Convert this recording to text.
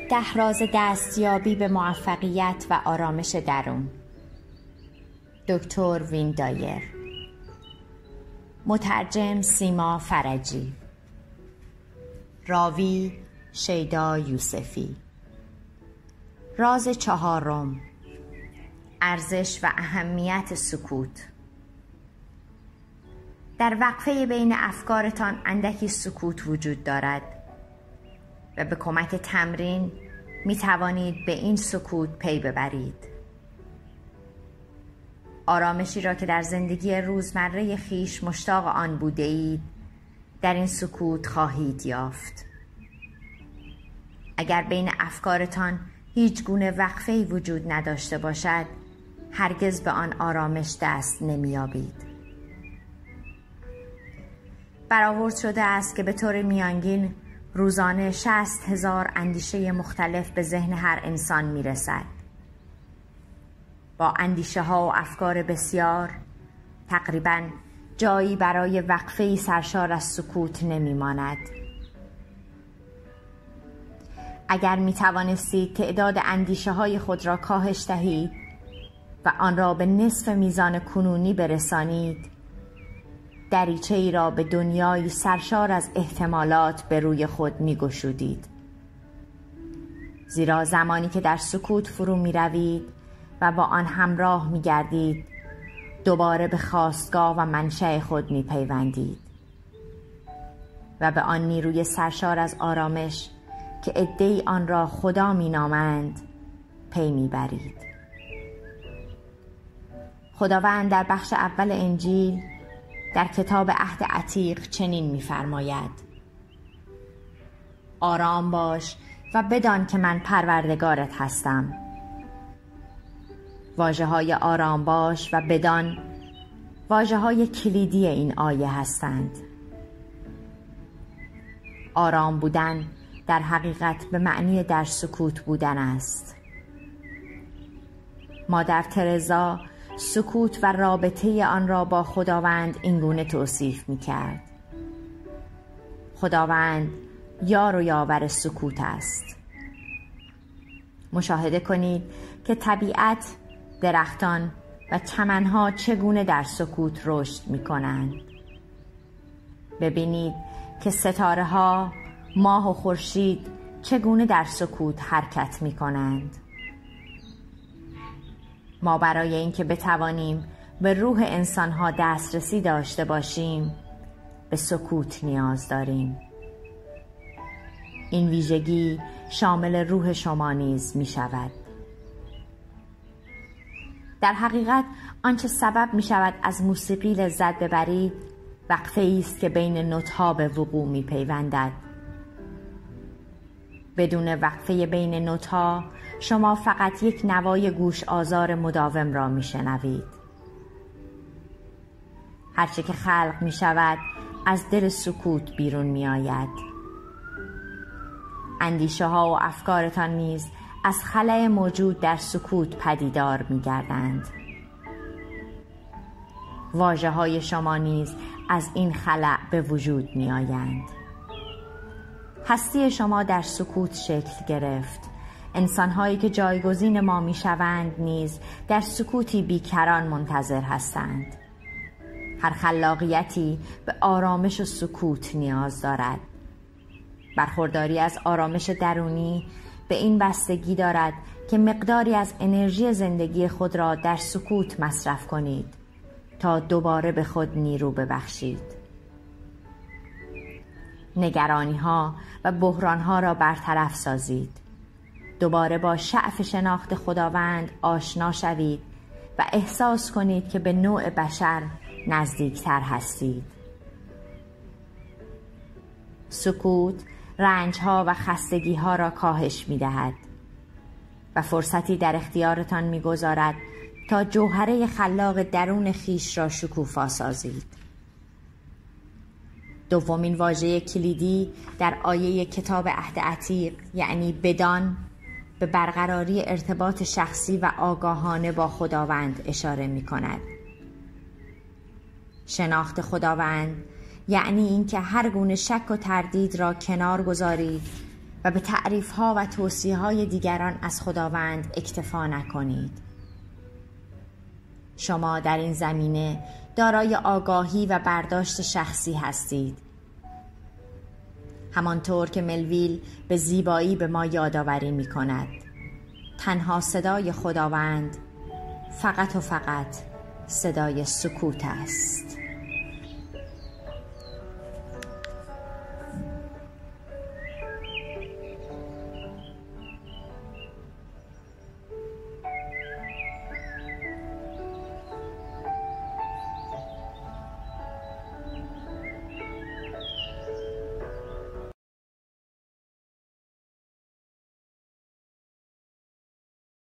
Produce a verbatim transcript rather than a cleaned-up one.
ده راز دستیابی به موفقیت و آرامش درون. دکتر وین دایر. مترجم سیما فرجی. راوی شیدا یوسفی. راز چهارم: ارزش و اهمیت سکوت. در وقفه بین افکارتان اندکی سکوت وجود دارد و به کمک تمرین می توانید به این سکوت پی ببرید. آرامشی را که در زندگی روزمره خیش مشتاق آن بوده اید، در این سکوت خواهید یافت. اگر بین افکارتان هیچ گونه وقفه‌ای وجود نداشته باشد، هرگز به آن آرامش دست نمی‌یابید. برآورد شده است که به طور میانگین روزانه شصت هزار اندیشه مختلف به ذهن هر انسان میرسد. با اندیشه ها و افکار بسیار، تقریباً جایی برای وقفه‌ای سرشار از سکوت نمیماند. اگر می توانستید تعداد اندیشه های خود را کاهش دهید و آن را به نصف میزان کنونی برسانید، دریچه ای را به دنیایی سرشار از احتمالات به روی خود می گشودید. زیرا زمانی که در سکوت فرو می روید و با آن همراه می گردید، دوباره به خاستگاه و منشأ خود می پیوندید و به آن نیروی سرشار از آرامش که عده‌ای آن را خدا می نامند پی می برید. خداوند در بخش اول انجیل در کتاب عهد عتیق چنین می‌فرماید: آرام باش و بدان که من پروردگارت هستم. واژه‌های آرام باش و بدان واژه‌های کلیدی این آیه هستند. آرام بودن در حقیقت به معنی در سکوت بودن است. مادر ترزا سکوت و رابطه آن را با خداوند اینگونه توصیف می کرد: خداوند یار و یاور سکوت است. مشاهده کنید که طبیعت، درختان و چمنها چگونه در سکوت رشد می کنند. ببینید که ستاره ها، ماه و خورشید چگونه در سکوت حرکت می کنند. ما برای اینکه بتوانیم به روح انسانها دسترسی داشته باشیم، به سکوت نیاز داریم. این ویژگی شامل روح شما نیز می شود. در حقیقت آنچه سبب می شود از موسیقی لذت ببرید، وقفه‌ای است که بین نوت‌ها به وقوع می پیوندد. بدون وقفه بین نوت‌ها شما فقط یک نوای گوش آزار مداوم را می شنوید. هرچه که خلق می شود از دل سکوت بیرون می آید. اندیشه ها و افکارتان نیز از خلأ موجود در سکوت پدیدار می گردند. واژه های شما نیز از این خلأ به وجود می آیند. هستی شما در سکوت شکل گرفت. انسان‌هایی که جایگزین ما می‌شوند نیز در سکوتی بیکران منتظر هستند. هر خلاقیتی به آرامش و سکوت نیاز دارد. برخورداری از آرامش درونی به این بستگی دارد که مقداری از انرژی زندگی خود را در سکوت مصرف کنید تا دوباره به خود نیرو ببخشید. نگرانی‌ها و بحران‌ها را برطرف سازید. دوباره با شعف شناخت خداوند آشنا شوید و احساس کنید که به نوع بشر نزدیکتر هستید. سکوت رنج‌ها و خستگی‌ها را کاهش می‌دهد و فرصتی در اختیارتان می‌گذارد تا جوهره خلاق درون خیش را شکوفا سازید. دومین واژه کلیدی در آیه کتاب عهد عتیق یعنی بدان، به برقراری ارتباط شخصی و آگاهانه با خداوند اشاره می کند. شناخت خداوند یعنی اینکه هر گونه شک و تردید را کنار گذارید و به تعریف‌ها و توصیه‌های دیگران از خداوند اکتفا نکنید. شما در این زمینه دارای آگاهی و برداشت شخصی هستید. همانطور که ملویل به زیبایی به ما یادآوری می‌کند، تنها صدای خداوند فقط و فقط صدای سکوت است.